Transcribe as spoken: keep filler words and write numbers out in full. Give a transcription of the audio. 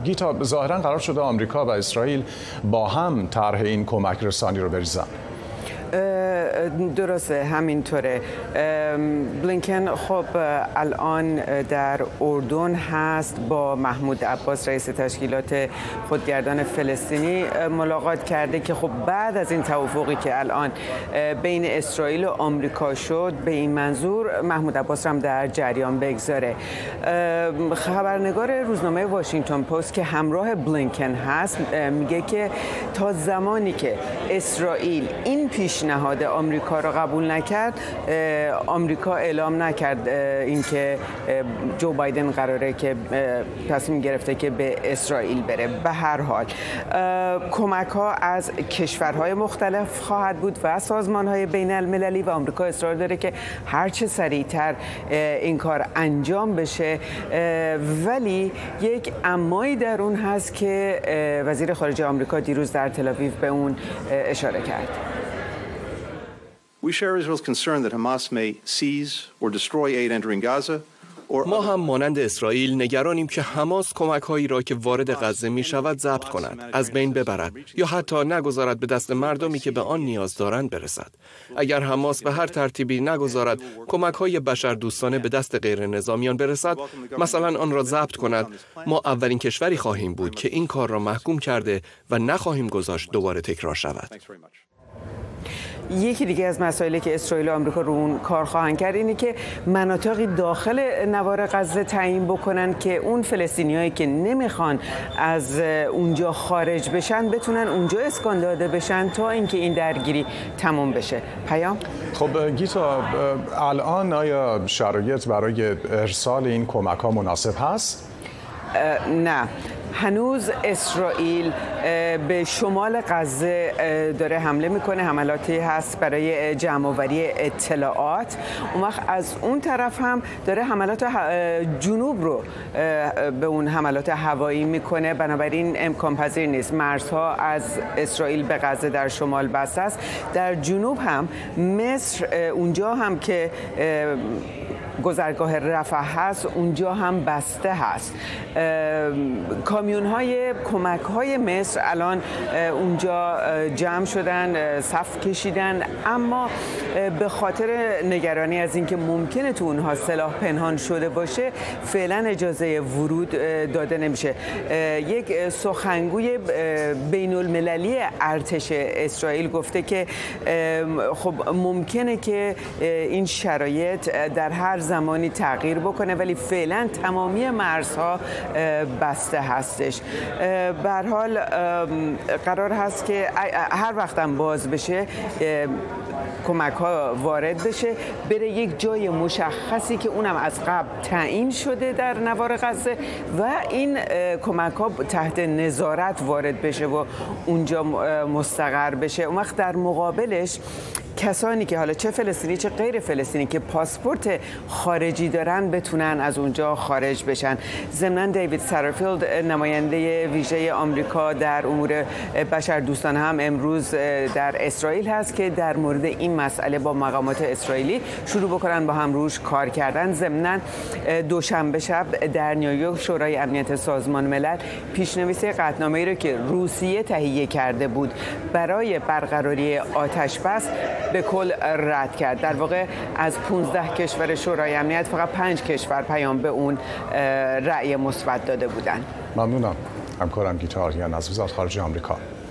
گیتا، ظاهرا قرار شده آمریکا و اسرائیل با هم طرح این کمک رسانی رو بریزن. درسته، همینطوره. بلینکن خب الان در اردن هست، با محمود عباس رئیس تشکیلات خودگردان فلسطینی ملاقات کرده که خب بعد از این توافقی که الان بین اسرائیل و آمریکا شد، به این منظور محمود عباس هم در جریان بگذاره. خبرنگار روزنامه واشنگتن پست که همراه بلینکن هست میگه که تا زمانی که اسرائیل این پیشنهاد آمریکا را قبول نکرد، آمریکا اعلام نکرد اینکه جو بایدن قراره که تصمیم گرفته که به اسرائیل بره. به هر حال کمک ها از کشورهای مختلف خواهد بود و سازمانهای بین المللی و آمریکا اصرار داره که هرچه سریعتر این کار انجام بشه. ولی یک امایی در اون هست که وزیر خارجه آمریکا دیروز در تل‌آویو به اون اشاره کرد. We share Israel's concern that Hamas may seize or destroy aid entering Gaza. ما هم مانند اسرائیل نگرانیم که حماس کمک‌هایی را که وارد غزه می‌شود ضبط کند، از بین ببرد یا حتی نگذارد به دست مردمی که به آن نیاز دارند برسد. اگر حماس به هر ترتیبی نگذارد کمک‌های بشردوستانه به دست غیر نظامیان برسد، مثلا آن را ضبط کند، ما اولین کشوری خواهیم بود که این کار را محکوم کرده و نخواهیم گذاشت دوباره تکرار شود. یکی دیگه از مسائلی که اسرائیل و آمریکا رو اون کار خواهند کرد اینه که مناطقی داخل نوار غزه تعیین بکنن که اون فلسطینیایی که نمیخوان از اونجا خارج بشن بتونن اونجا اسکان داده بشن تا اینکه این درگیری تمام بشه. پیام؟ خب گیتا، الان آیا شرایط برای ارسال این کمک ها مناسب هست؟ نه، هنوز اسرائیل به شمال غزه داره حمله میکنه، حملاتی هست برای جمع‌آوری اطلاعات. اون وقت از اون طرف هم داره حملات جنوب رو به اون حملات هوایی میکنه، بنابراین امکان پذیر نیست. مرزها از اسرائیل به غزه در شمال بسته است. در جنوب هم مصر، اونجا هم که گذرگاه رفح هست، اونجا هم بسته هست. کامیون های کمک های مصر الان اونجا جمع شدن، صف کشیدن، اما به خاطر نگرانی از اینکه ممکنه تو اونها سلاح پنهان شده باشه فعلا اجازه ورود داده نمیشه. یک سخنگوی بین المللی ارتش اسرائیل گفته که خب ممکنه که این شرایط در هر زمانی تغییر بکنه، ولی فعلا تمامی مرزها بسته هستش. به هر حال قرار هست که هر وقتم باز بشه کمک ها وارد بشه، بره یک جای مشخصی که اونم از قبل تعیین شده در نوار غزه و این کمک ها تحت نظارت وارد بشه و اونجا مستقر بشه. اون وقت در مقابلش کسانی که حالا چه فلسطینی چه غیر فلسطینی که پاسپورت خارجی دارن بتونن از اونجا خارج بشن. ضمن دیوید ساترفیلد، نماینده ویژه آمریکا در امور بشردوستانه، هم امروز در اسرائیل هست که در مورد این مسئله با مقامات اسرائیلی شروع بکنن با هم روش کار کردن. ضمن دوشنبه شب در نیویورک شورای امنیت سازمان ملل پیشنویس قطعنامه‌ای رو که روسیه تهیه کرده بود برای برقراری آتش بس به کل رد کرد. در واقع از پانزده کشور شورای امنیت فقط پنج کشور پیام به اون رأی مثبت داده بودند. ممنونم همکارم گیتا آریان از وزارت خارجه آمریکا.